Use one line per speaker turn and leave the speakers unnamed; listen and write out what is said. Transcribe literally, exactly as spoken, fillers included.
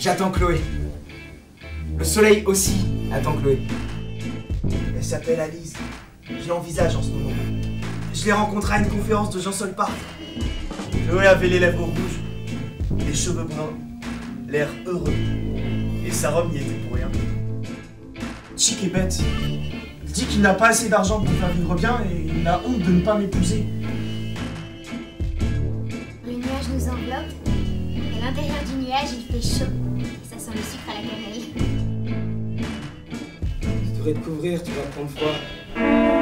J'attends Chloé. Le soleil aussi attend Chloé.
Elle s'appelle Alice. Je l'envisage en ce moment. Je l'ai rencontrée à une conférence de Jean-Sol Park. Chloé avait les lèvres rouges, les cheveux bruns, l'air heureux. Et sa robe n'y était pour rien. Chic est bête. Il dit qu'il n'a pas assez d'argent pour faire vivre bien et il a honte de ne pas m'épouser.
Le nuage nous enveloppe. À l'intérieur du nuage, il fait chaud. Ça sent le sucre à la cannelle.
Tu devrais te couvrir, tu vas prendre froid.